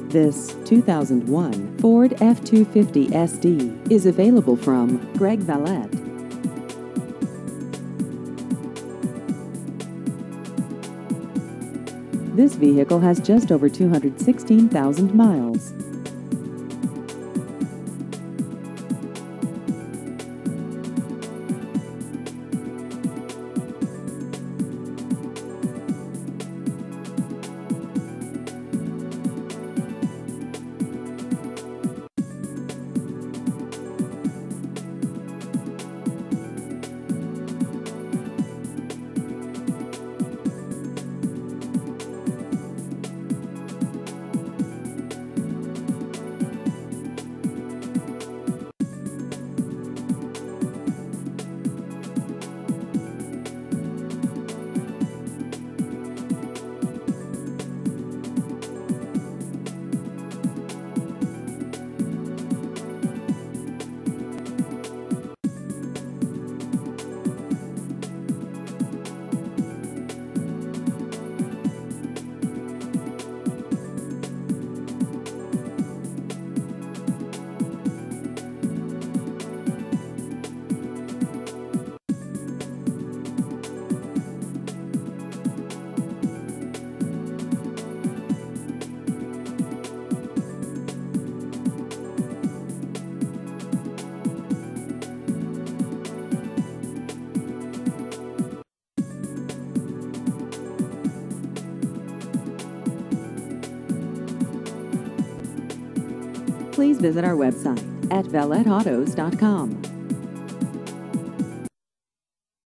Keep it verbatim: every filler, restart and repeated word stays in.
This two thousand one Ford F two fifty S D is available from Greg Valette. This vehicle has just over two hundred sixteen thousand miles. Please visit our website at valette autos dot com.